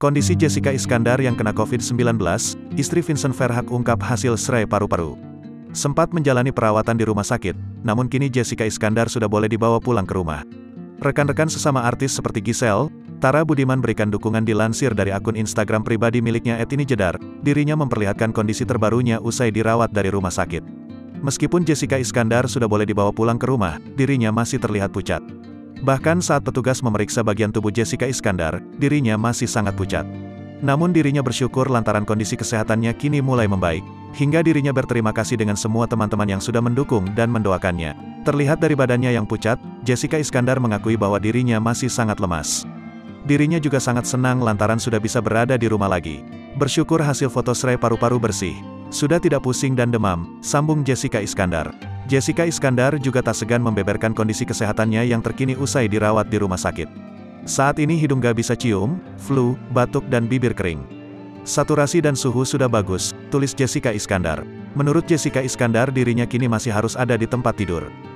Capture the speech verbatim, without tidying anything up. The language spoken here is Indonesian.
Kondisi Jessica Iskandar yang kena covid sembilan belas, istri Vincent Verhaeghe ungkap hasil serai paru-paru. Sempat menjalani perawatan di rumah sakit, namun kini Jessica Iskandar sudah boleh dibawa pulang ke rumah. Rekan-rekan sesama artis seperti Giselle, Tara Budiman berikan dukungan. Dilansir dari akun Instagram pribadi miliknya et ini jedar, dirinya memperlihatkan kondisi terbarunya usai dirawat dari rumah sakit. Meskipun Jessica Iskandar sudah boleh dibawa pulang ke rumah, dirinya masih terlihat pucat. Bahkan saat petugas memeriksa bagian tubuh Jessica Iskandar, dirinya masih sangat pucat. Namun dirinya bersyukur lantaran kondisi kesehatannya kini mulai membaik. Hingga dirinya berterima kasih dengan semua teman-teman yang sudah mendukung dan mendoakannya. Terlihat dari badannya yang pucat, Jessica Iskandar mengakui bahwa dirinya masih sangat lemas. Dirinya juga sangat senang lantaran sudah bisa berada di rumah lagi. Bersyukur hasil foto serai paru-paru bersih. Sudah tidak pusing dan demam, sambung Jessica Iskandar. Jessica Iskandar juga tak segan membeberkan kondisi kesehatannya yang terkini usai dirawat di rumah sakit. Saat ini hidung gak bisa cium, flu, batuk dan bibir kering. Saturasi dan suhu sudah bagus, tulis Jessica Iskandar. Menurut Jessica Iskandar dirinya kini masih harus ada di tempat tidur.